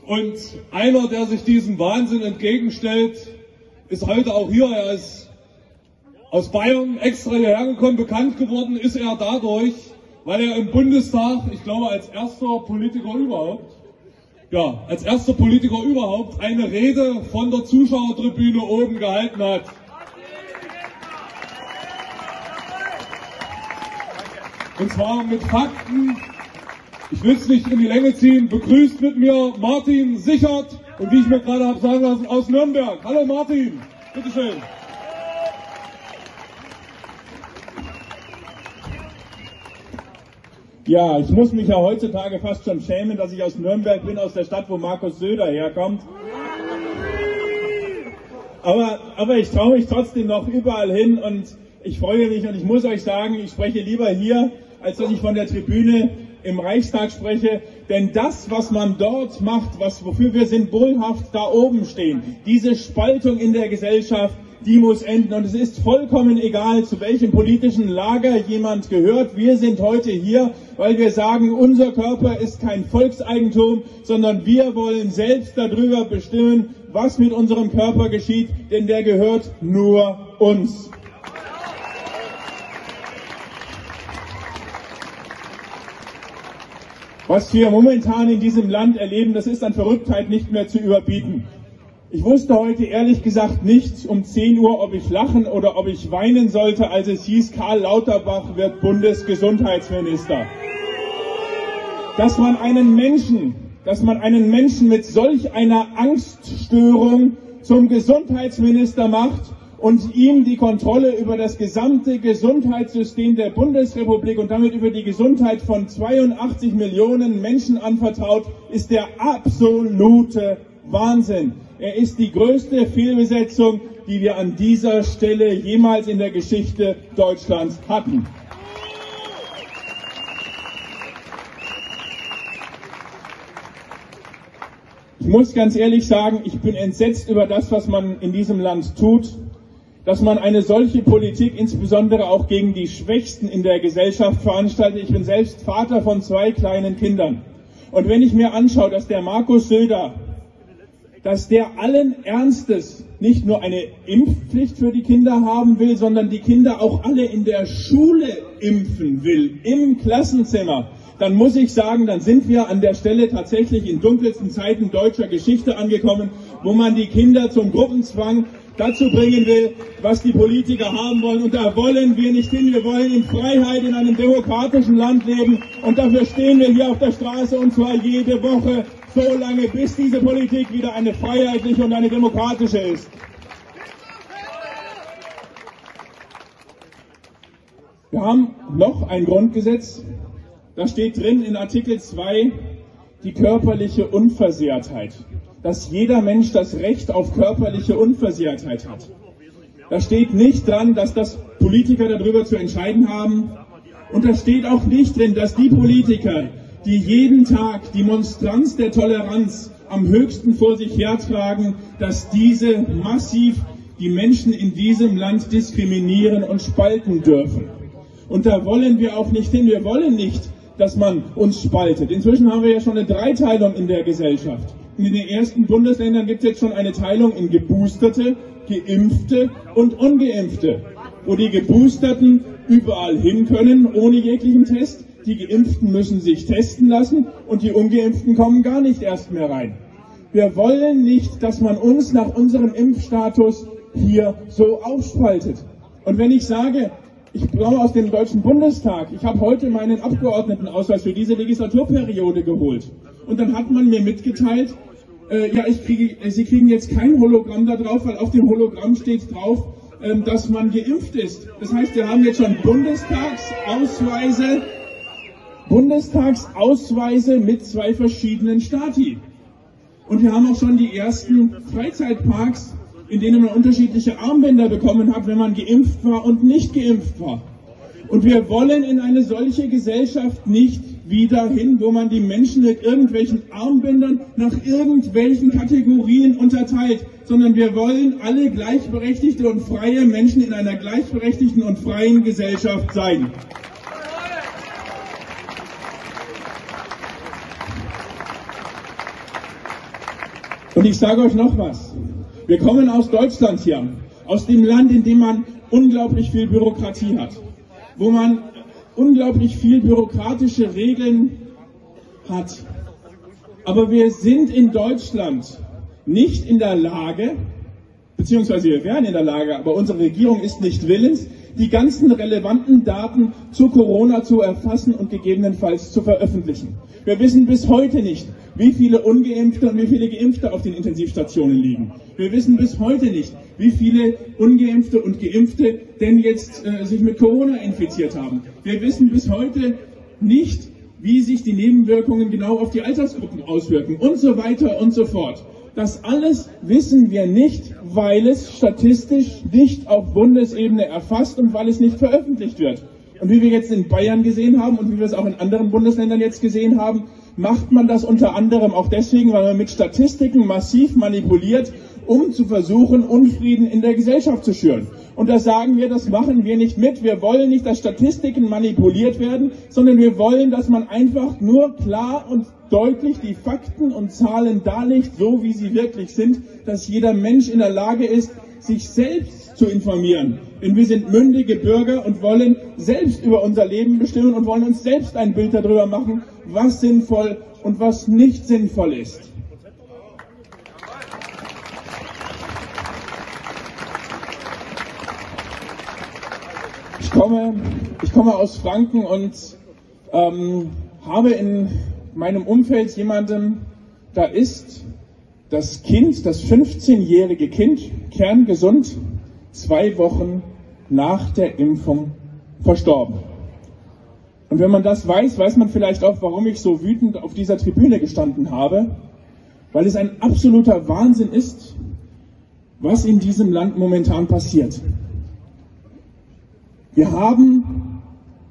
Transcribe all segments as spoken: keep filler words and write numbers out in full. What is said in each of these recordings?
Und einer, der sich diesem Wahnsinn entgegenstellt, ist heute auch hier. Er ist aus Bayern extra hierher gekommen. Bekannt geworden ist er dadurch, weil er im Bundestag, ich glaube als erster Politiker überhaupt, ja, als erster Politiker überhaupt eine Rede von der Zuschauertribüne oben gehalten hat. Und zwar mit Fakten. Ich will es nicht in die Länge ziehen. Begrüßt mit mir Martin Sichert und wie ich mir gerade habe sagen lassen, aus Nürnberg. Hallo Martin, bitteschön. Ja, ich muss mich ja heutzutage fast schon schämen, dass ich aus Nürnberg bin, aus der Stadt, wo Markus Söder herkommt. Aber, aber ich traue mich trotzdem noch überall hin und ich freue mich und ich muss euch sagen, ich spreche lieber hier, als dass ich von der Tribüne im Reichstag spreche, denn das, was man dort macht, was, wofür wir symbolhaft da oben stehen, diese Spaltung in der Gesellschaft, die muss enden und es ist vollkommen egal, zu welchem politischen Lager jemand gehört. Wir sind heute hier, weil wir sagen, unser Körper ist kein Volkseigentum, sondern wir wollen selbst darüber bestimmen, was mit unserem Körper geschieht, denn der gehört nur uns. Was wir momentan in diesem Land erleben, das ist an Verrücktheit nicht mehr zu überbieten. Ich wusste heute ehrlich gesagt nicht um zehn Uhr, ob ich lachen oder ob ich weinen sollte, als es hieß, Karl Lauterbach wird Bundesgesundheitsminister. Dass man einen Menschen, dass man einen Menschen mit solch einer Angststörung zum Gesundheitsminister macht und ihm die Kontrolle über das gesamte Gesundheitssystem der Bundesrepublik und damit über die Gesundheit von zweiundachtzig Millionen Menschen anvertraut, ist der absolute Wahnsinn. Er ist die größte Fehlbesetzung, die wir an dieser Stelle jemals in der Geschichte Deutschlands hatten. Ich muss ganz ehrlich sagen, ich bin entsetzt über das, was man in diesem Land tut. Dass man eine solche Politik insbesondere auch gegen die Schwächsten in der Gesellschaft veranstaltet. Ich bin selbst Vater von zwei kleinen Kindern. Und wenn ich mir anschaue, dass der Markus Söder, dass der allen Ernstes nicht nur eine Impfpflicht für die Kinder haben will, sondern die Kinder auch alle in der Schule impfen will, im Klassenzimmer, dann muss ich sagen, dann sind wir an der Stelle tatsächlich in dunkelsten Zeiten deutscher Geschichte angekommen, wo man die Kinder zum Gruppenzwang dazu bringen will, was die Politiker haben wollen. Und da wollen wir nicht hin. Wir wollen in Freiheit in einem demokratischen Land leben. Und dafür stehen wir hier auf der Straße und zwar jede Woche so lange, bis diese Politik wieder eine freiheitliche und eine demokratische ist. Wir haben noch ein Grundgesetz. Da steht drin in Artikel zwei die körperliche Unversehrtheit. Dass jeder Mensch das Recht auf körperliche Unversehrtheit hat. Da steht nicht dran, dass das Politiker darüber zu entscheiden haben. Und da steht auch nicht drin, dass die Politiker, die jeden Tag die Monstranz der Toleranz am höchsten vor sich hertragen, dass diese massiv die Menschen in diesem Land diskriminieren und spalten dürfen. Und da wollen wir auch nicht hin. Wir wollen nicht, dass man uns spaltet. Inzwischen haben wir ja schon eine Dreiteilung in der Gesellschaft. In den ersten Bundesländern gibt es jetzt schon eine Teilung in Geboosterte, Geimpfte und Ungeimpfte, wo die Geboosterten überall hin können, ohne jeglichen Test. Die Geimpften müssen sich testen lassen und die Ungeimpften kommen gar nicht erst mehr rein. Wir wollen nicht, dass man uns nach unserem Impfstatus hier so aufspaltet. Und wenn ich sage, ich komme aus dem Deutschen Bundestag, ich habe heute meinen Abgeordnetenausweis für diese Legislaturperiode geholt. Und dann hat man mir mitgeteilt, äh, ja, ich kriege, äh, Sie kriegen jetzt kein Hologramm da drauf, weil auf dem Hologramm steht drauf, äh, dass man geimpft ist. Das heißt, wir haben jetzt schon Bundestagsausweise, Bundestagsausweise mit zwei verschiedenen Stati. Und wir haben auch schon die ersten Freizeitparks, in denen man unterschiedliche Armbänder bekommen hat, wenn man geimpft war und nicht geimpft war. Und wir wollen in eine solche Gesellschaft nicht wieder hin, wo man die Menschen mit irgendwelchen Armbändern nach irgendwelchen Kategorien unterteilt, sondern wir wollen alle gleichberechtigte und freie Menschen in einer gleichberechtigten und freien Gesellschaft sein. Und ich sage euch noch was. Wir kommen aus Deutschland hier, aus dem Land, in dem man unglaublich viel Bürokratie hat, wo man unglaublich viel bürokratische Regeln hat. Aber wir sind in Deutschland nicht in der Lage, beziehungsweise wir wären in der Lage, aber unsere Regierung ist nicht willens, die ganzen relevanten Daten zu Corona zu erfassen und gegebenenfalls zu veröffentlichen. Wir wissen bis heute nicht, wie viele Ungeimpfte und wie viele Geimpfte auf den Intensivstationen liegen. Wir wissen bis heute nicht, wie viele Ungeimpfte und Geimpfte denn jetzt äh, sich mit Corona infiziert haben. Wir wissen bis heute nicht, wie sich die Nebenwirkungen genau auf die Altersgruppen auswirken und so weiter und so fort. Das alles wissen wir nicht, weil es statistisch nicht auf Bundesebene erfasst und weil es nicht veröffentlicht wird. Und wie wir jetzt in Bayern gesehen haben und wie wir es auch in anderen Bundesländern jetzt gesehen haben, macht man das unter anderem auch deswegen, weil man mit Statistiken massiv manipuliert, um zu versuchen, Unfrieden in der Gesellschaft zu schüren. Und da sagen wir, das machen wir nicht mit. Wir wollen nicht, dass Statistiken manipuliert werden, sondern wir wollen, dass man einfach nur klar und deutlich die Fakten und Zahlen darlegt, so wie sie wirklich sind, dass jeder Mensch in der Lage ist, sich selbst zu informieren. Denn wir sind mündige Bürger und wollen selbst über unser Leben bestimmen und wollen uns selbst ein Bild darüber machen, was sinnvoll und was nicht sinnvoll ist. Ich komme, ich komme aus Franken und ähm, habe in meinem Umfeld jemanden, da ist das Kind, das fünfzehnjährige Kind, kerngesund, zwei Wochen nach der Impfung verstorben. Und wenn man das weiß, weiß man vielleicht auch, warum ich so wütend auf dieser Tribüne gestanden habe, weil es ein absoluter Wahnsinn ist, was in diesem Land momentan passiert. Wir haben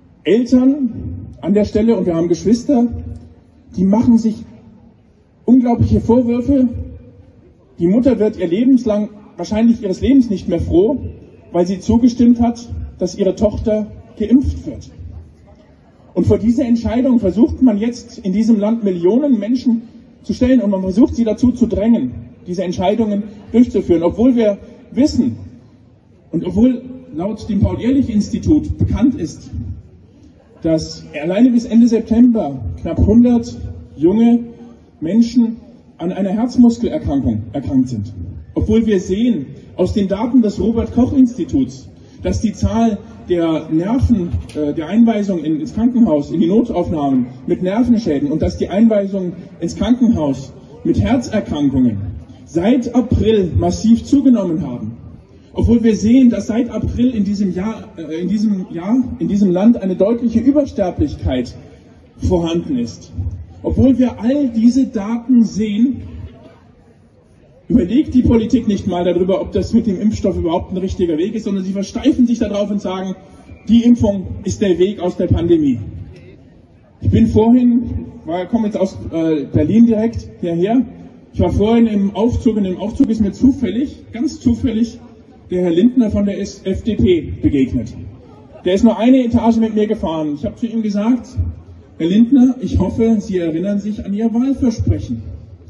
Eltern an der Stelle und wir haben Geschwister, die machen sich unglaubliche Vorwürfe. Die Mutter wird ihr lebenslang, wahrscheinlich ihres Lebens nicht mehr froh, weil sie zugestimmt hat, dass ihre Tochter geimpft wird. Und vor diese Entscheidung versucht man jetzt in diesem Land Millionen Menschen zu stellen und man versucht sie dazu zu drängen, diese Entscheidungen durchzuführen, obwohl wir wissen und obwohl laut dem Paul-Ehrlich-Institut bekannt ist, dass alleine bis Ende September knapp hundert junge Menschen an einer Herzmuskelerkrankung erkrankt sind. Obwohl wir sehen aus den Daten des Robert-Koch-Instituts, dass die Zahl der Nerven, äh, der Einweisung in, ins Krankenhaus, in die Notaufnahmen mit Nervenschäden und dass die Einweisung ins Krankenhaus mit Herzerkrankungen seit April massiv zugenommen haben. Obwohl wir sehen, dass seit April in diesem Jahr, äh, in diesem Jahr, in diesem Land eine deutliche Übersterblichkeit vorhanden ist. Obwohl wir all diese Daten sehen, überlegt die Politik nicht mal darüber, ob das mit dem Impfstoff überhaupt ein richtiger Weg ist, sondern sie versteifen sich darauf und sagen, die Impfung ist der Weg aus der Pandemie. Ich bin vorhin, war, komme jetzt aus äh, Berlin direkt hierher, ich war vorhin im Aufzug und im Aufzug ist mir zufällig, ganz zufällig, der Herr Lindner von der F D P begegnet. Der ist nur eine Etage mit mir gefahren. Ich habe zu ihm gesagt, Herr Lindner, ich hoffe, Sie erinnern sich an Ihr Wahlversprechen.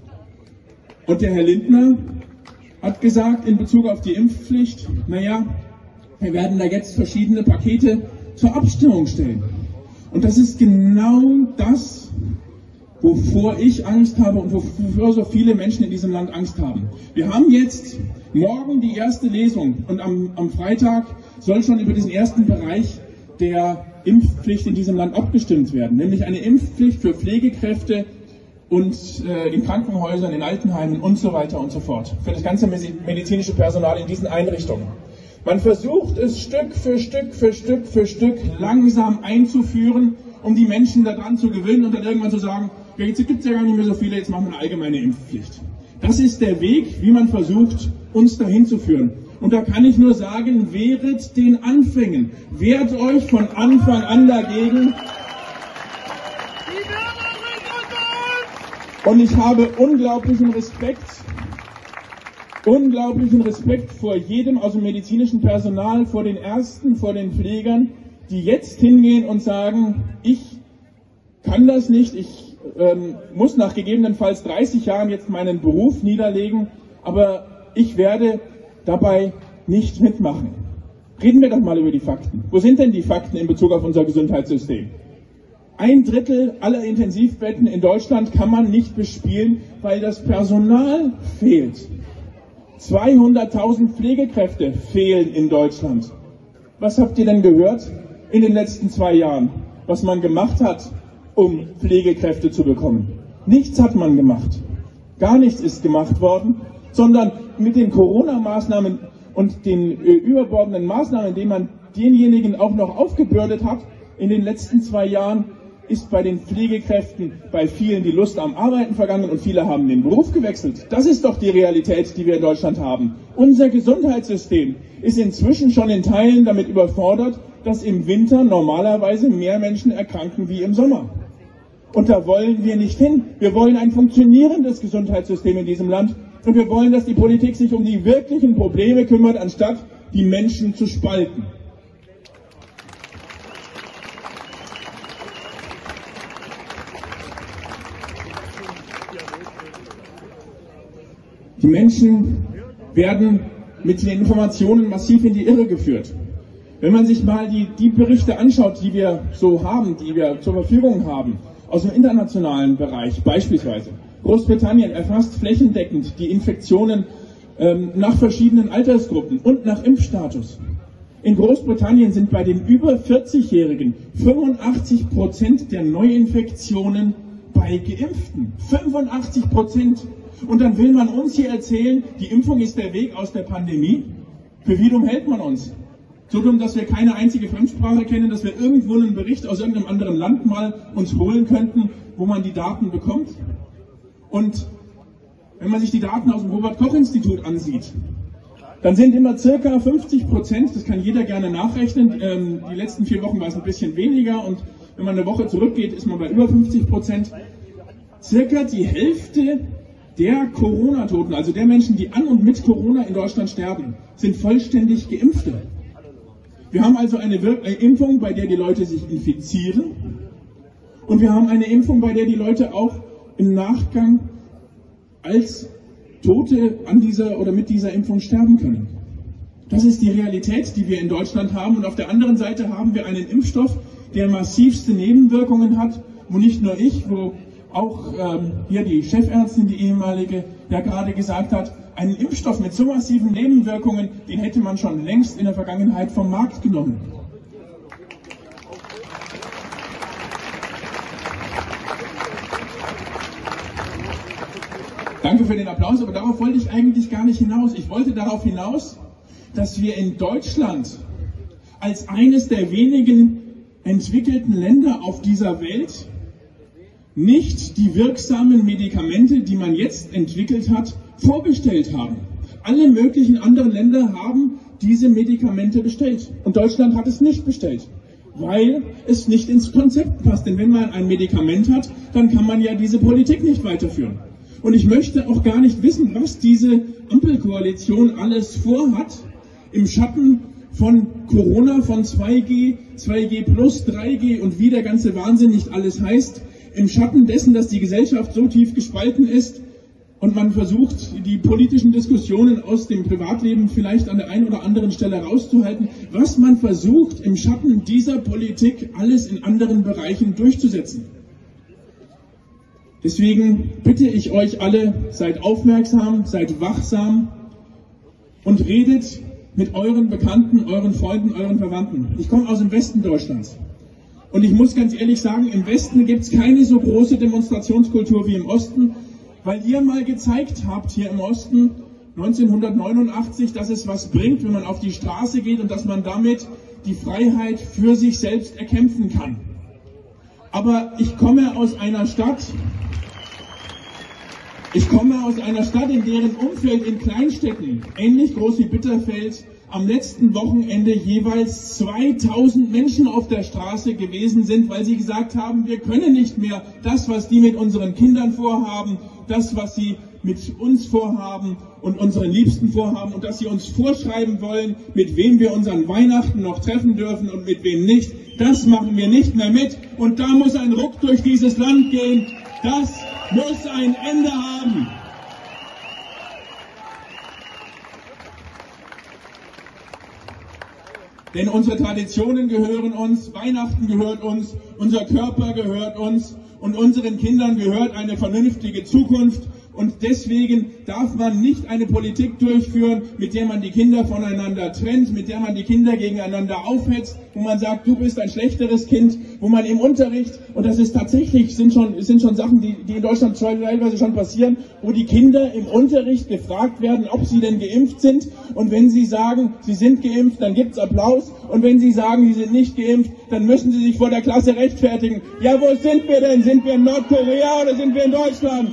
Und der Herr Lindner hat gesagt in Bezug auf die Impfpflicht, naja, wir werden da jetzt verschiedene Pakete zur Abstimmung stellen. Und das ist genau das, wovor ich Angst habe und wovor so viele Menschen in diesem Land Angst haben. Wir haben jetzt morgen die erste Lesung und am, am Freitag soll schon über diesen ersten Bereich der Impfpflicht in diesem Land abgestimmt werden, nämlich eine Impfpflicht für Pflegekräfte und äh, in Krankenhäusern, in Altenheimen und so weiter und so fort, für das ganze medizinische Personal in diesen Einrichtungen. Man versucht es Stück für Stück für Stück für Stück langsam einzuführen, um die Menschen daran zu gewöhnen und dann irgendwann zu sagen, ja, jetzt gibt es ja gar nicht mehr so viele, jetzt machen wir eine allgemeine Impfpflicht. Das ist der Weg, wie man versucht, uns dahin zu führen. Und da kann ich nur sagen, wehret den Anfängen. Wehrt euch von Anfang an dagegen. Und ich habe unglaublichen Respekt, unglaublichen Respekt vor jedem aus dem medizinischen Personal, vor den Ärzten, vor den Pflegern, die jetzt hingehen und sagen, ich kann das nicht, ich ähm, muss nach gegebenenfalls dreißig Jahren jetzt meinen Beruf niederlegen, aber ich werde dabei nicht mitmachen. Reden wir doch mal über die Fakten. Wo sind denn die Fakten in Bezug auf unser Gesundheitssystem? Ein Drittel aller Intensivbetten in Deutschland kann man nicht bespielen, weil das Personal fehlt. zweihunderttausend Pflegekräfte fehlen in Deutschland. Was habt ihr denn gehört in den letzten zwei Jahren, was man gemacht hat, um Pflegekräfte zu bekommen? Nichts hat man gemacht. Gar nichts ist gemacht worden, sondern mit den Corona-Maßnahmen und den äh, überbordenden Maßnahmen, die man denjenigen auch noch aufgebürdet hat in den letzten zwei Jahren, ist bei den Pflegekräften bei vielen die Lust am Arbeiten vergangen und viele haben den Beruf gewechselt. Das ist doch die Realität, die wir in Deutschland haben. Unser Gesundheitssystem ist inzwischen schon in Teilen damit überfordert, dass im Winter normalerweise mehr Menschen erkranken wie im Sommer. Und da wollen wir nicht hin. Wir wollen ein funktionierendes Gesundheitssystem in diesem Land und wir wollen, dass die Politik sich um die wirklichen Probleme kümmert, anstatt die Menschen zu spalten. Die Menschen werden mit den Informationen massiv in die Irre geführt. Wenn man sich mal die, die Berichte anschaut, die wir so haben, die wir zur Verfügung haben, aus dem internationalen Bereich beispielsweise. Großbritannien erfasst flächendeckend die Infektionen ähm, nach verschiedenen Altersgruppen und nach Impfstatus. In Großbritannien sind bei den über vierzigjährigen fünfundachtzig Prozent der Neuinfektionen bei Geimpften. fünfundachtzig Prozent. Und dann will man uns hier erzählen, die Impfung ist der Weg aus der Pandemie. Für wie dumm hält man uns? So dumm, dass wir keine einzige Fremdsprache kennen, dass wir irgendwo einen Bericht aus irgendeinem anderen Land mal uns holen könnten, wo man die Daten bekommt. Und wenn man sich die Daten aus dem Robert-Koch-Institut ansieht, dann sind immer circa fünfzig Prozent, das kann jeder gerne nachrechnen, ähm, die letzten vier Wochen war es ein bisschen weniger und wenn man eine Woche zurückgeht, ist man bei über fünfzig Prozent. Circa die Hälfte der Corona-Toten, also der Menschen, die an und mit Corona in Deutschland sterben, sind vollständig Geimpfte. Wir haben also eine, Wir- eine Impfung, bei der die Leute sich infizieren und wir haben eine Impfung, bei der die Leute auch im Nachgang als Tote an dieser oder mit dieser Impfung sterben können. Das ist die Realität, die wir in Deutschland haben und auf der anderen Seite haben wir einen Impfstoff, der massivste Nebenwirkungen hat, wo nicht nur ich, wo auch ähm, hier die Chefärztin, die ehemalige, ja gerade gesagt hat, einen Impfstoff mit so massiven Nebenwirkungen, den hätte man schon längst in der Vergangenheit vom Markt genommen. Danke für den Applaus, aber darauf wollte ich eigentlich gar nicht hinaus. Ich wollte darauf hinaus, dass wir in Deutschland als eines der wenigen entwickelten Länder auf dieser Welt nicht die wirksamen Medikamente, die man jetzt entwickelt hat, vorbestellt haben. Alle möglichen anderen Länder haben diese Medikamente bestellt und Deutschland hat es nicht bestellt, weil es nicht ins Konzept passt. Denn wenn man ein Medikament hat, dann kann man ja diese Politik nicht weiterführen. Und ich möchte auch gar nicht wissen, was diese Ampelkoalition alles vorhat im Schatten von Corona, von zwei G, zwei G plus, drei G und wie der ganze Wahnsinn nicht alles heißt. Im Schatten dessen, dass die Gesellschaft so tief gespalten ist und man versucht, die politischen Diskussionen aus dem Privatleben vielleicht an der einen oder anderen Stelle rauszuhalten, was man versucht, im Schatten dieser Politik alles in anderen Bereichen durchzusetzen. Deswegen bitte ich euch alle, seid aufmerksam, seid wachsam und redet mit euren Bekannten, euren Freunden, euren Verwandten. Ich komme aus dem Westen Deutschlands. Und ich muss ganz ehrlich sagen, im Westen gibt es keine so große Demonstrationskultur wie im Osten, weil ihr mal gezeigt habt hier im Osten neunzehnhundertneunundachtzig, dass es was bringt, wenn man auf die Straße geht und dass man damit die Freiheit für sich selbst erkämpfen kann. Aber ich komme aus einer Stadt, ich komme aus einer Stadt, in deren Umfeld in Kleinstädten, ähnlich groß wie Bitterfeld, am letzten Wochenende jeweils zweitausend Menschen auf der Straße gewesen sind, weil sie gesagt haben, wir können nicht mehr das, was die mit unseren Kindern vorhaben, das, was sie mit uns vorhaben und unseren Liebsten vorhaben und dass sie uns vorschreiben wollen, mit wem wir unseren Weihnachten noch treffen dürfen und mit wem nicht. Das machen wir nicht mehr mit. Und da muss ein Ruck durch dieses Land gehen. Das muss ein Ende haben. Denn unsere Traditionen gehören uns, Weihnachten gehört uns, unser Körper gehört uns und unseren Kindern gehört eine vernünftige Zukunft. Und deswegen darf man nicht eine Politik durchführen, mit der man die Kinder voneinander trennt, mit der man die Kinder gegeneinander aufhetzt, wo man sagt, du bist ein schlechteres Kind, wo man im Unterricht, und das ist tatsächlich, sind schon, sind schon Sachen, die, die in Deutschland teilweise schon passieren, wo die Kinder im Unterricht gefragt werden, ob sie denn geimpft sind. Und wenn sie sagen, sie sind geimpft, dann gibt's Applaus. Und wenn sie sagen, sie sind nicht geimpft, dann müssen sie sich vor der Klasse rechtfertigen. Ja, wo sind wir denn? Sind wir in Nordkorea oder sind wir in Deutschland?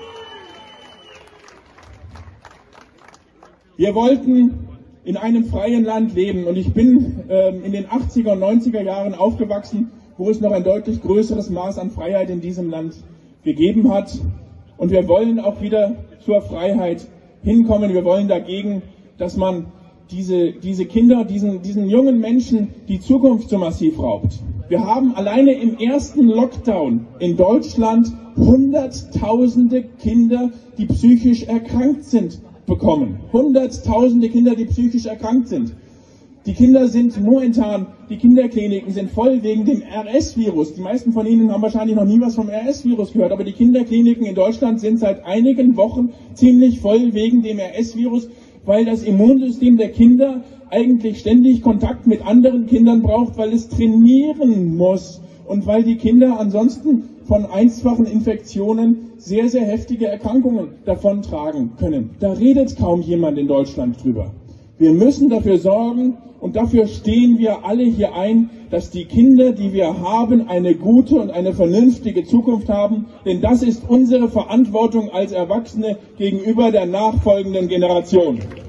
Wir wollten in einem freien Land leben und ich bin ähm, in den achtziger und neunziger Jahren aufgewachsen, wo es noch ein deutlich größeres Maß an Freiheit in diesem Land gegeben hat. Und wir wollen auch wieder zur Freiheit hinkommen. Wir wollen dagegen, dass man diese, diese Kinder, diesen, diesen jungen Menschen die Zukunft so massiv raubt. Wir haben alleine im ersten Lockdown in Deutschland Hunderttausende Kinder, die psychisch erkrankt sind, bekommen. Hunderttausende Kinder, die psychisch erkrankt sind. Die Kinder sind momentan, die Kinderkliniken sind voll wegen dem R S-Virus. Die meisten von Ihnen haben wahrscheinlich noch nie was vom R S-Virus gehört, aber die Kinderkliniken in Deutschland sind seit einigen Wochen ziemlich voll wegen dem R S-Virus, weil das Immunsystem der Kinder eigentlich ständig Kontakt mit anderen Kindern braucht, weil es trainieren muss und weil die Kinder ansonsten von einfachen Infektionen sehr, sehr heftige Erkrankungen davontragen können. Da redet kaum jemand in Deutschland drüber. Wir müssen dafür sorgen, und dafür stehen wir alle hier ein, dass die Kinder, die wir haben, eine gute und eine vernünftige Zukunft haben, denn das ist unsere Verantwortung als Erwachsene gegenüber der nachfolgenden Generation.